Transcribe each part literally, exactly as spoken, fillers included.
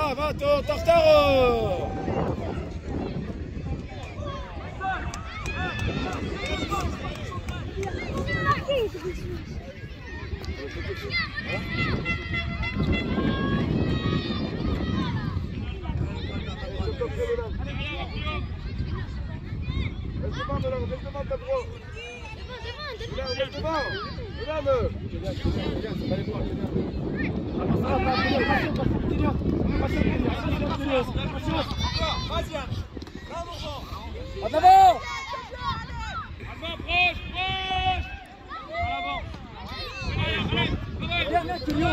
va, va, Tartaro. En avant! Avant, proche, proche! En avant! Viens, viens, Kilio!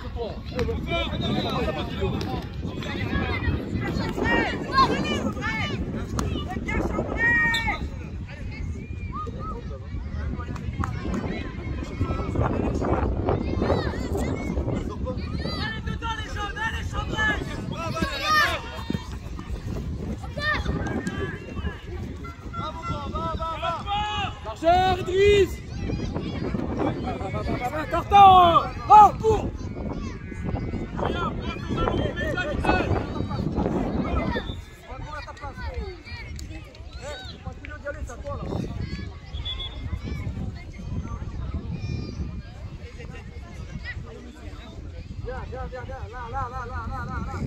Marcheur, Idriss! Tartan! Oh, cours! Viens, viens, viens, viens, là, là, là, là, là, là, là.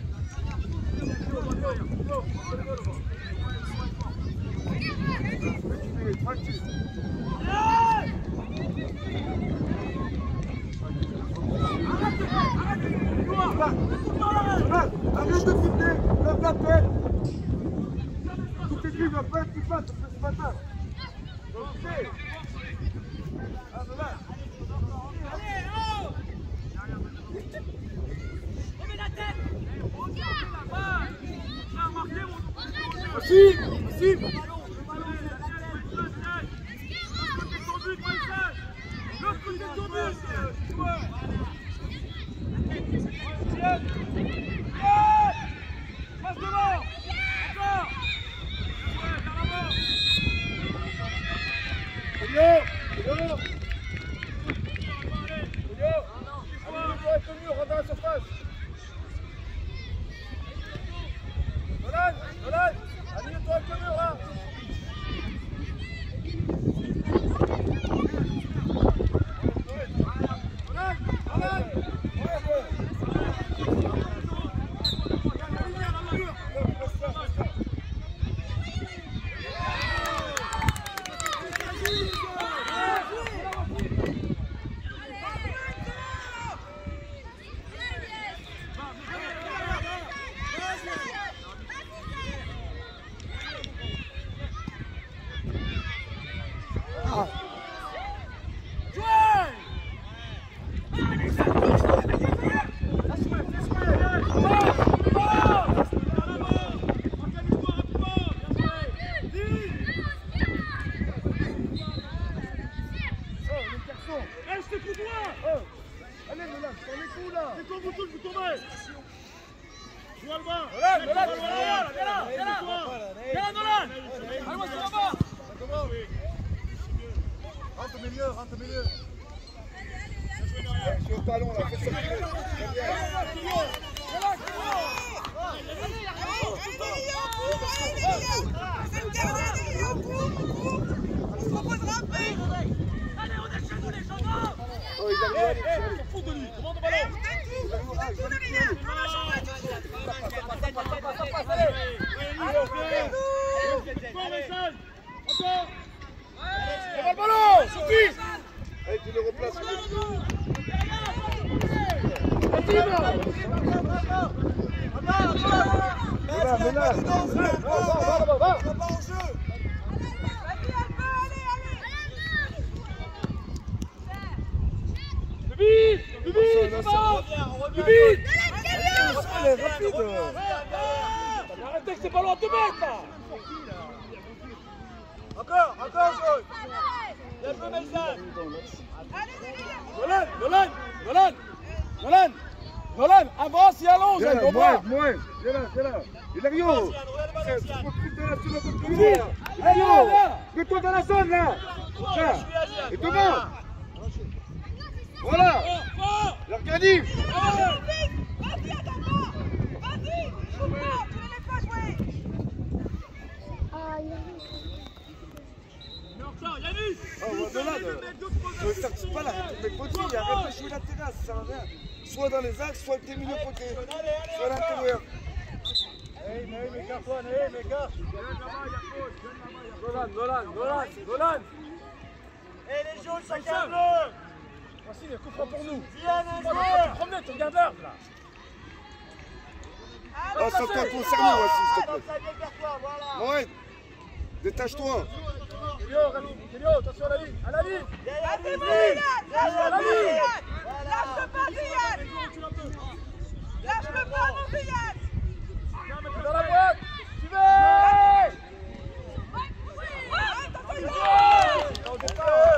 Arrête de filmer, lève la tête. Tout est vu, va pas être plus fat ce matin. Ok. Allez, oh! Remets la tête! Aussi, aussi. L'autre côté de ton but! Passe devant! Encore! Julio! Julio! Julio! Aligne-toi avec le mur, rentre dans la surface! Nolan! Nolan! Aligne-toi avec le mur, là! Rentre au milieu, rentre au milieu. Je suis au talon là, fais ça. Allez, on est chez nous les gendarmes! Oh, ils arrivent, on s'en fout de lui, commande au ballon! Encore! Lève le ballon, Sophie! Allez, tu le replaces. Vas-y, va! Va, va, va, va! Plus vite! Plus vite! Plus vite! Rapide! Arrêtez que c'est ballon à deux mètres là! Encore, encore, Joe! Bien joué, Melzan! Nolan, Nolan, Nolan, Nolan, Nolan, avance et allonge! Viens là, moins, moins! Viens là, viens là! Hilario! Hilario! Mets-toi dans la zone là! Là! Et devant! Voilà! L'organique! latérales, ça sert à rien. Soit dans les axes, soit avec tes milieux côtés. Soit à l'intérieur. Hey, Naïm, écarte-toi, Naïm, écarte. Nolan, Nolan, Nolan, Nolan. Et les jaunes, chacun bleu. Voici, le coup franc pour nous. Viens, Tu promenais, tu regardes l'arbre là. Oh, ça t'a concerné, voici, s'il te plaît. Voilà. Ouais, détache-toi. Kélio, Kélio, attention à la ligne, à la ligne. Battez-vous, Yann. Lâche À la le ligne. Lâche pas, Yann. Lâche le pas, mon Yann. Dans la boîte. Tu veux. Au départ.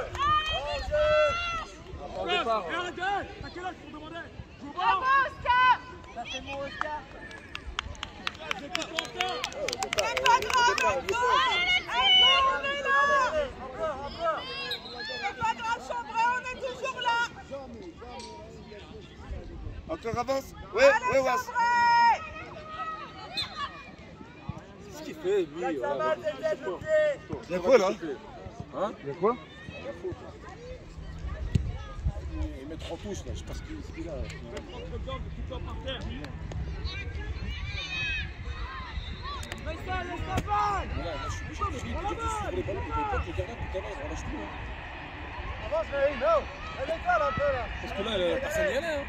Au départ. T'as quel âge pour demander? Bravo, Oscar. Ça fait mon Oscar. C'est pas grave, encore. Encore, on est là. C'est pas grave, Chambray, on est toujours là. Encore avance. Ouais, ouais, ouais. Qu'est-ce qu'il fait, lui? Il y a quoi là? Hein? Il y a quoi? Il met trois touches là, je sais pas ce qu'il a. Laisse ça, laisse la balle. Voilà, moi je suis obligé de suivre les ballons, il ne peut pas le gardien tout à l'heure, il relâche tout. Avance, Naïm, non. Elle est là, un peu là. Parce que là, personne n'y allait. Hein.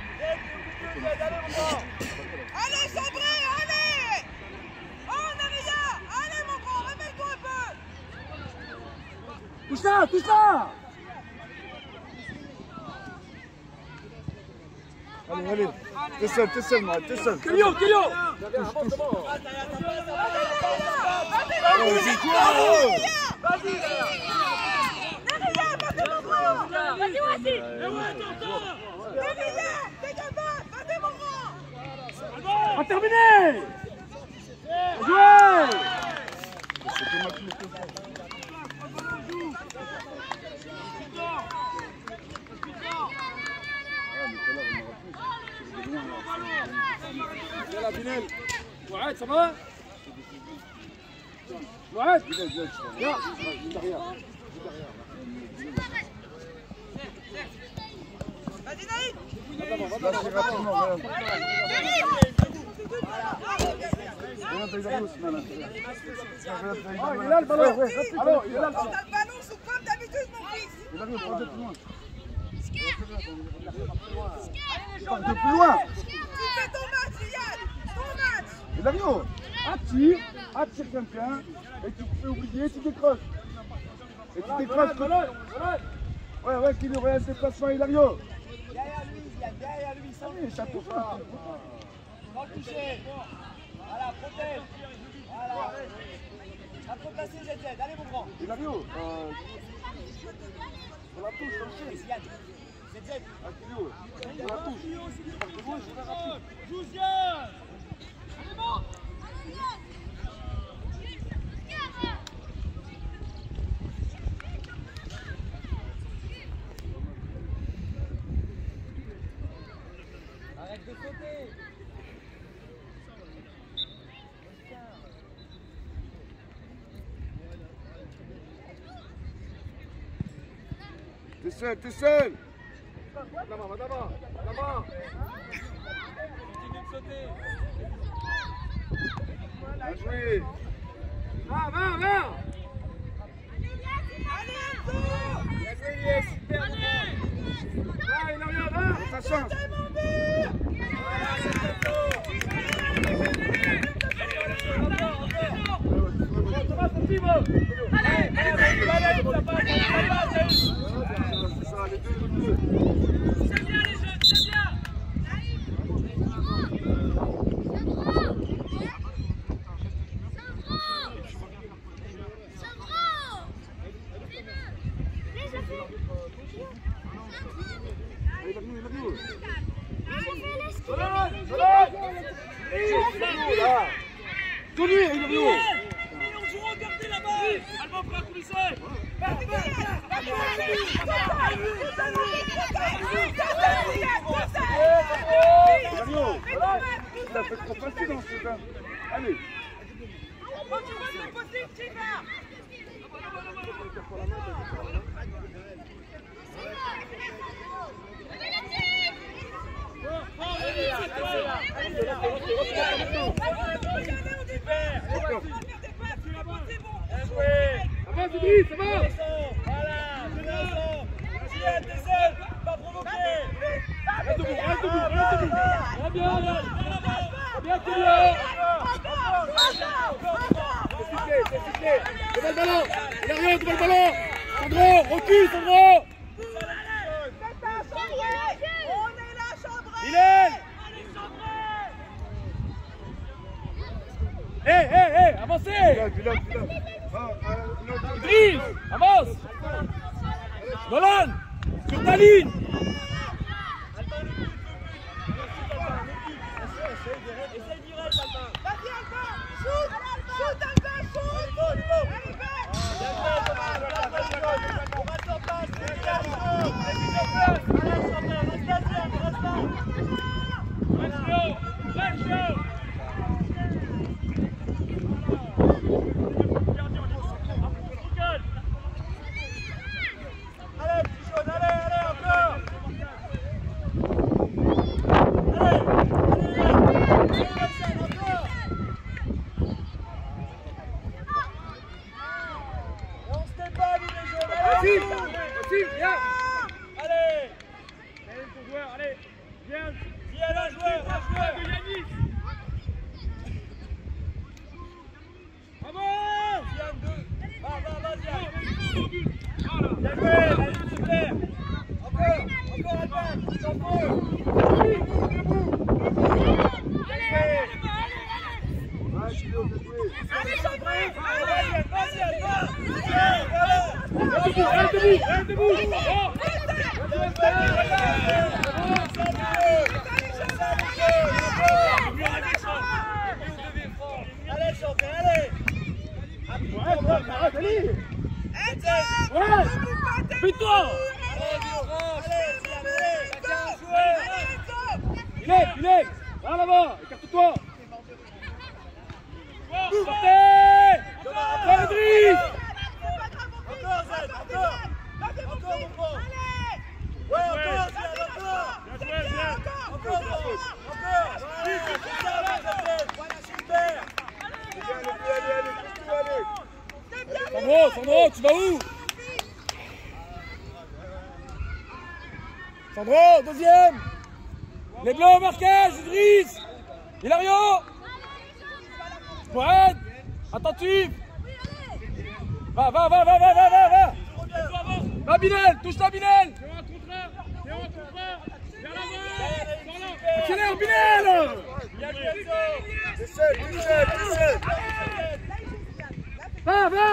Allez, Chambray, allez. Oh, on a rien. Allez, mon grand, réveille-toi un peu. Touche là, touche là. Allez, allez. T'es seul, t'es seul, moi, t'es seul. Kélio, Kélio. Vas-y, quoi? Vas-y, vas-y, vas-y. On va terminer. Jouez. يلا بلال وعاد صباح وعاد يا Vas-y, Naïm. Lâchez rapidement, voilà. Oh, il est là le ballon. Alors, il est là le ballon. T'as le ballon sous comme d'habitude, mon fils. Il arrive, pas de plus loin. Pas de plus loin. Tu fais ton match, Yann. Ton match. Il arrive. Attire, attire quelqu'un et tu te fais oublier, tu décroches. Et tu décroches. Ouais, ouais, qu'il aurait un déplacement, Hilario. Derrière lui, Yann, derrière lui, sans Oui, ça touche pas. Sans le toucher. Voilà, protège. Voilà. À trop placer, Z Z. Allez, mon grand. Hilario, euh, on la touche comme ça. Yann. Z Z. Ah, Kilo, on la touche. Parce que moi, je vais rapide. Arrête de sauter. T'es seul, t'es seul. Là-bas, là-bas, là-bas. Continue de sauter. Bien joué. Va, va, va. Allez, Enzo. Bien joué, Lies. Va, il a rien, va. C'est ta chance. Allez, allez, allez, C'est ça, les deux. C'est bien, les jeunes, c'est bien. Tony, Hilario. Mais on joue, regardez là-bas. Elle va pas coulisser. Hilario, il a fait trop facile dans ce temps. Allez. Quand tu vois le possible, tu vas. Idriss, ça va. Voilà, c'est bien. Tiens, t'es seul, pas provoquer. Reste debout, reste debout, reste debout. Va bien, va bien, Kylian. C'est sifflé, c'est sifflé. Devant le ballon. Il a rien, devant le ballon. Sandro, recule, Sandro. Bilal. Hé, hé, hé, avancez. Bilal, Bilal, Bilal. Ah, ah, non, non. Idriss, avance. Nolan, sur ta ligne. Essaye direct, Albin. Vas-y, Albin. Shoot, shoot, Albin, shoot. Allez, go. On reste en place, c'est bien, reste en place. Reste en place, reste là, reste là. Reste chaud, reste chaud. Allez, petit jaune, allez, allez, encore. Vas-y, vas-y, viens. Allez, Allez, ton joueur, allez, viens. viens là, joueur, un joueur. de Yanis. Bravo. Viens deux. Va, va, va, viens. Voilà. Bien joué, allez, s'il te plaît. Encore, encore, Albin, t'en faut. Ah, Kilo, t'as joué. Allez, Chambré. Vas-y, vas-y, Albin. Reste debout, reste debout, reste debout. Allez, Chambré, allez. Ouais, ouais, arrête, allez. Ouais. Fais-toi. Allez, Ziad, allez. Chacun un joueur. Il est, il est. Va là-bas, écarte-toi. Sortez. Va, Idriss. Encore, Zed, encore. Encore, mon grand. Ouais, encore, Ziad, encore. Bien joué, bien. Encore, encore. Voilà, super. Allez, allez, allez, allez, allez. Sandro, Sandro, tu vas où? Sandro, deuxième. Les bleus au marquage, Idriss. Hilario. Pointe. Attentif. Va, va, va, va, va, va, va, va. Va, Bilal, touche-la, Bilal. Accélère, Bilal. T'es seul, t'es seul, t'es seul. Va, va.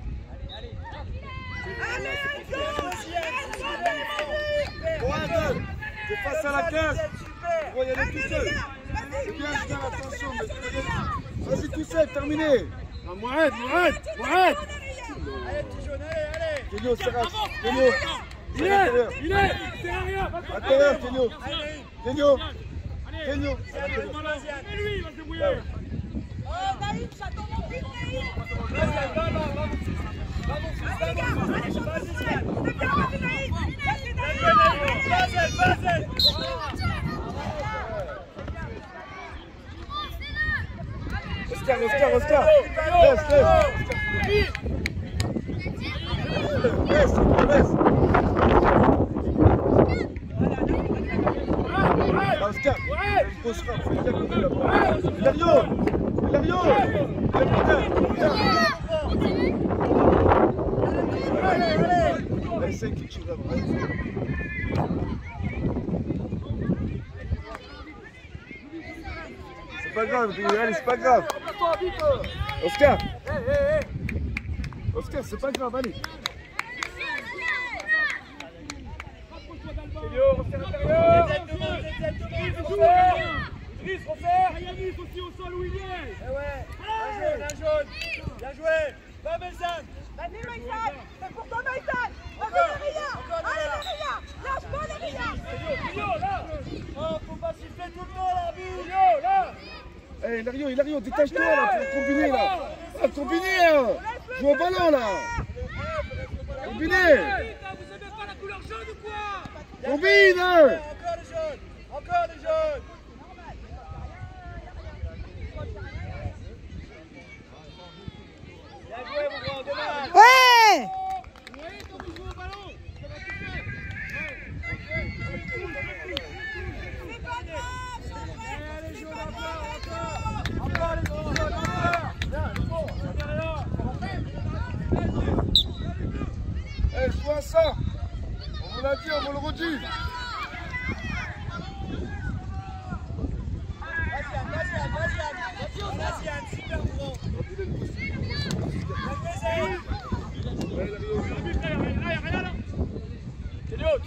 Pointe. T'es face à la cage. Tu vas y aller tout seul. C'est bien, je garde attention. mais c'est bien. Vas-y, tout seul, terminé. Ah, Mourad, Mourad, Mourad. Allez, petit jaune, allez, allez. Kenyo, Seraf. Kenyo. Il est, il est, c'est rien. Intérieur, Kenyo. Kenyo. Kenyo. C'est lui, il va se débrouiller. Oh, Naïm, j'attends mon but, Naïm. Vas-y, Albin, va, va, va, mon fils. Va, mon fils, Allez, les gars, allez, Chambré. vas-y, Ziad. C'est bien, vas-y, Naïm. Vas-y, Naïm. Vas-y, vas-y. Oscar, Oscar, Oscar. Laisse, laisse. Laisse, laisse. Ah, Oscar. Il faut se faire. Fais gaffe, il est là-bas. Hilario. Hilario. Allez, c'est qui tu vas. C'est pas grave, allez, c'est pas grave. Oscar. Oscar, c'est pas grave, allez. Idriss, refaire. Yanis aussi au sol où il est. Eh ouais, un jaune, un jaune. Bien joué. Va, Belzane. Vas-y, Maïsan. C'est pour toi, Maïsan. Vas-y, Encore. Maria. Encore, Allez, Maria. Maria. Lâche-moi, Maria. Oh, faut pas siffler tout le temps, l'arbitre. Yo, là. Eh, Hilario, Hilario, détache-toi là, pour combiner là. Ah, combiner hein. Joue au ballon là. Combiner. Vous aimez pas la couleur jaune ou quoi? Combine hein. Encore les jaunes. Encore les jaunes. Bien joué, mon grand, dommage. Ouais.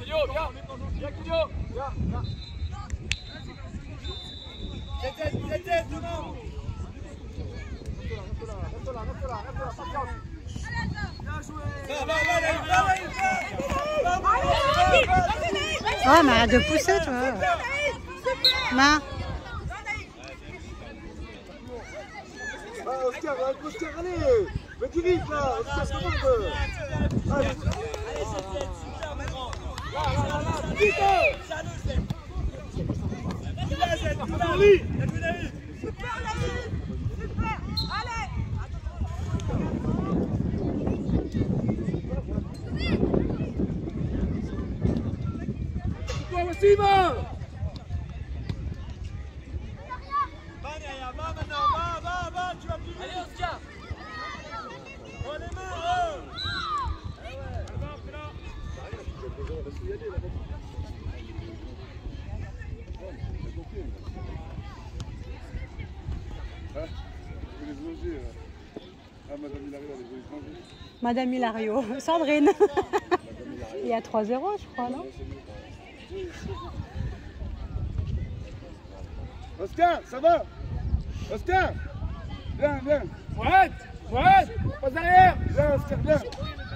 Kilio, viens. Viens, Kilio. Viens, viens. Tête, tête, tête, devant. Reste là, reste là, reste là, reste là, patience. Bien joué. Va, va, va, va, Oh, mais arrête de pousser, toi. Ma. Ah, Oscar, arrête, Oscar, allez. Mais tu vite là, Oscar, comment on peut? Allez, c'est super, maintenant. Là, là, là, là, Vite. Super, Super, Super. Allez. toi aussi, va. Va derrière, va maintenant, va, va, va, tu vas plus vite. Allez, Oscar. Oh, les mains, oh. Ah, vous les manger. Ah, Madame Hilario, elle les manger. Madame Hilario. Sandrine. Il y a trois zéro, je crois, non? Oscar, ça va? Oscar, viens, viens. Fouette, Fouette, passe derrière. Viens, Oscar, viens. Viens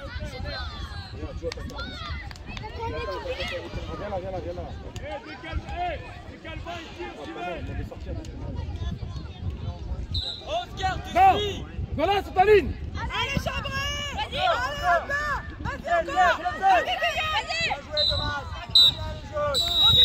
là, viens là, viens là. Oscar, tu Non, suis. voilà, sur ta ligne. Allez, Chabré. Vas-y, Allez, encore. Vas-y, encore. Vas-y, Bien joué, Thomas. Bien les jaunes.